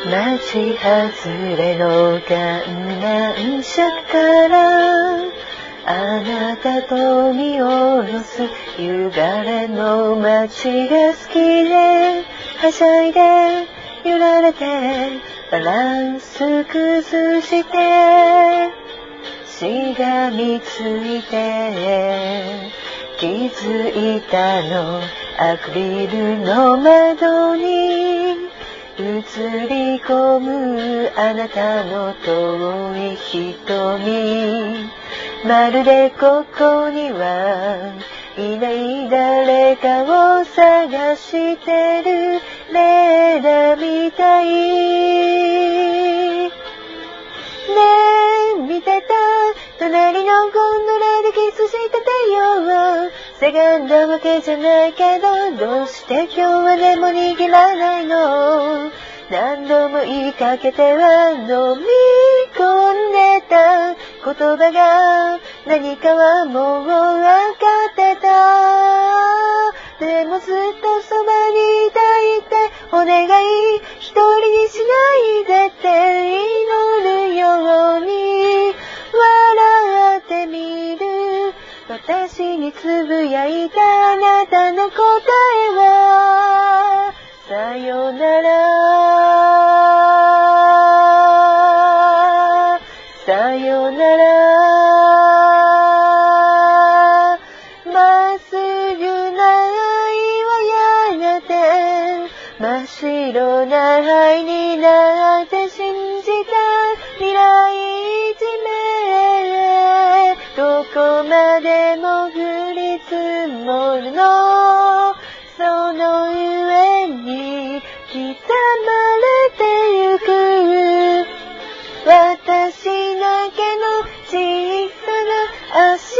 町外れの観覧車からあなたと見下ろす夕暮れの街が好きではしゃいで揺られてバランス崩してしがみついて気づいたのアクリルの窓に映り込むあなたの遠い瞳まるでここにはいない誰かを探してるレーダみたいねえ見てた隣のゴンドラでキスしてたよせがんだわけじゃないけどどうして今日はでも握らないの何度も言いかけては飲み込んでた言葉が何かはもう分かってたでもずっとそばにいたいってお願い一人にしないでって祈るように笑ってみる私につぶやいたあなたの答えはさよならさよならまっすぐな愛はやがて真っ白な灰になって信じた未来一面どこまでも降り積もるのその上に刻まれてゆく私だけの小さな足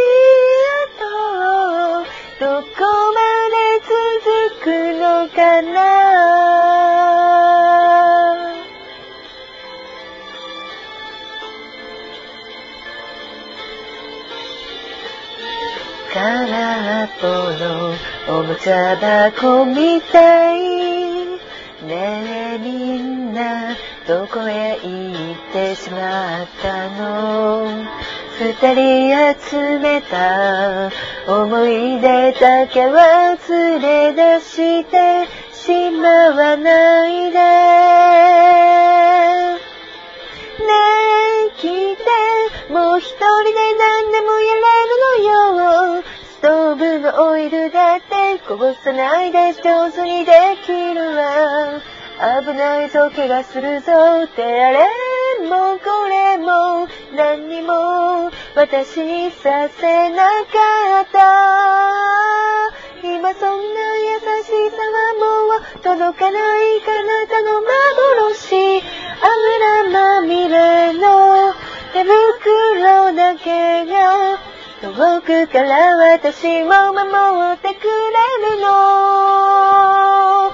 跡どこまで続くのかな空っぽのおもちゃ箱みたいねえみんなどこへ行ってしまったの二人集めた思い出だけは連れ出してしまわないでねえ聞いてもう一人で何でもやれるのよストーブのオイルだってこぼさないで上手にできるわ危ないぞ怪我するぞってあれもこれも何にも私にさせなかった今そんな優しさはもう届かない彼方の幻油まみれの手袋だけが遠くから私を守ってくれるの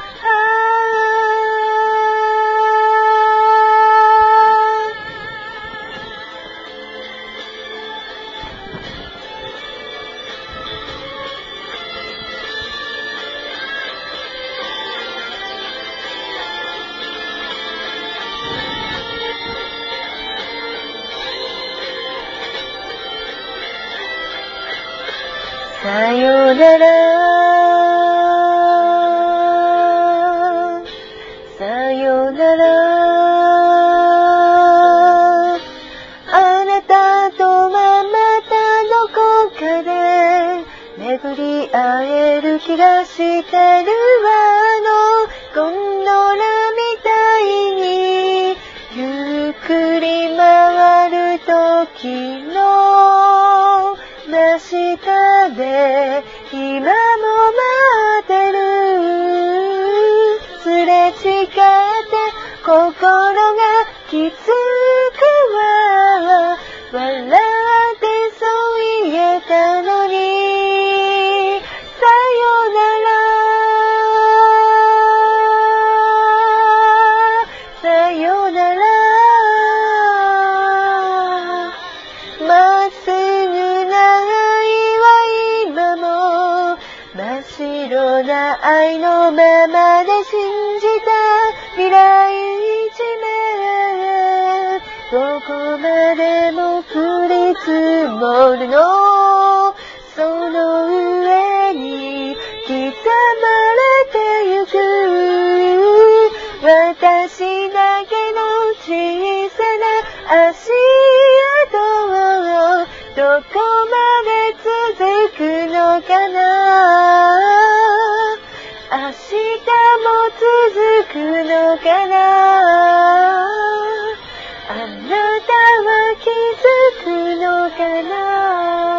さよならさよならあなたとはまたどこかで巡り会える気がしてるわゴンドラみたいにゆっくり回る時の真下で今も待ってるすれ違って心がきつくは笑ってそう言えたのにさよならさよならまっすぐな真っ白な愛のままで信じた未来一めどこまでも降り積もるのその上に刻まれてゆく私だけの小さな足跡どこまで続くのかな明日も続くのかなあなたは気づくのかな